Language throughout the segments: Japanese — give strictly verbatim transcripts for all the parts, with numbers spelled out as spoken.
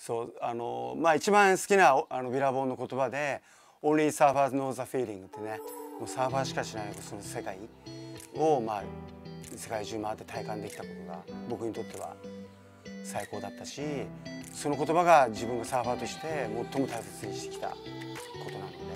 そうあのまあ一番好きなあのビラボーンの言葉で「Only surfers know the feeling」ってね、もうサーファーしか知らないその世界をまあ世界中回って体感できたことが僕にとっては最高だったし、その言葉が自分がサーファーとして最も大切にしてきたことなので。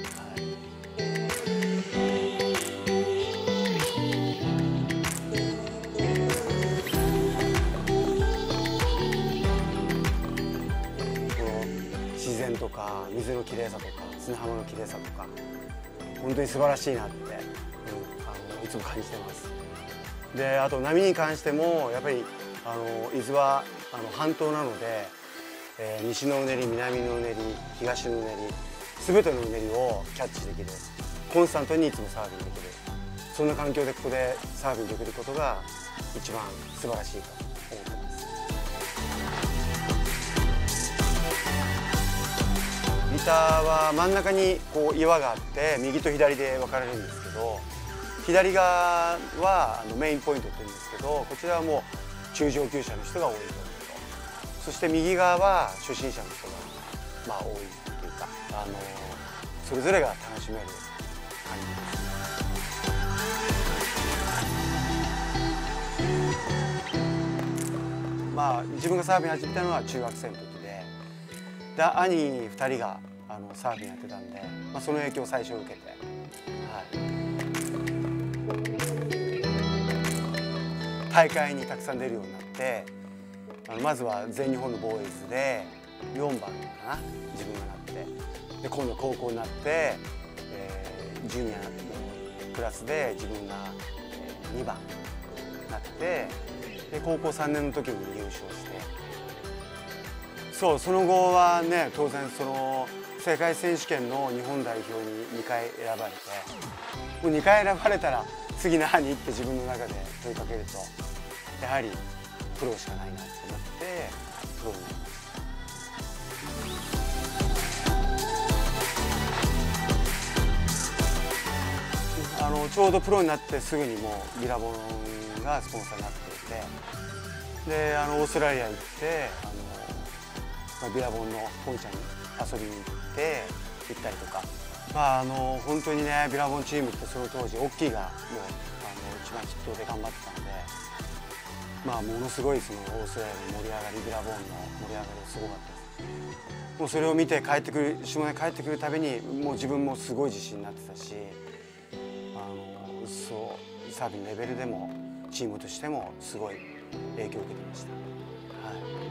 自然とか水のきれいさとか砂浜のきれいさとか本当に素晴らしいなって、うん、あのいつも感じてます。であと波に関してもやっぱりあの伊豆はあの半島なので、えー、西のうねり南のうねり東のうねり全てのうねりをキャッチできる、コンスタントにいつもサーフィンできる、そんな環境でここでサーフィンできることが一番素晴らしいと思ってます。リターは真ん中にこう岩があって右と左で分かれるんですけど、左側はあのメインポイントって言うんですけど、こちらはもう中上級者の人が多いポイント、そして右側は初心者の人がまあ多いっていうか、あのそれぞれが楽しめる感じです。まあ自分がサーフィン始めたのは中学生の時で、で兄ふたりがあのサーフィンやってたんで、まあ、その影響を最初受けて、はい、大会にたくさん出るようになって、あのまずは全日本のボーイズでよんばんかな自分がなって、で今度高校になって、えー、ジュニアのクラスで自分がにばんになって、で高校さんねんの時に優勝して、そうその後はね当然その世界選手権の日本代表ににかい選ばれて、もうにかい選ばれたら次何って自分の中で問いかけると、やはりプロしかないなと思ってプロになりました。あのちょうどプロになってすぐにもうビラボンがスポンサーになっていて、であのオーストラリア行ってあの、まあ、ビラボンの本社に遊びに行って行ったりとか、まああの本当にねビラボンチームってその当時大きいがもうあの一番筆頭で頑張ってたので、まあものすごいそのオーストラリアの盛り上がり、ビラボンの盛り上がりすごかったです。もうそれを見て帰ってくる下根帰ってくるたびにもう自分もすごい自信になってたし、あのそうサーフィンレベルでもチームとしてもすごい影響を受けてました。はい。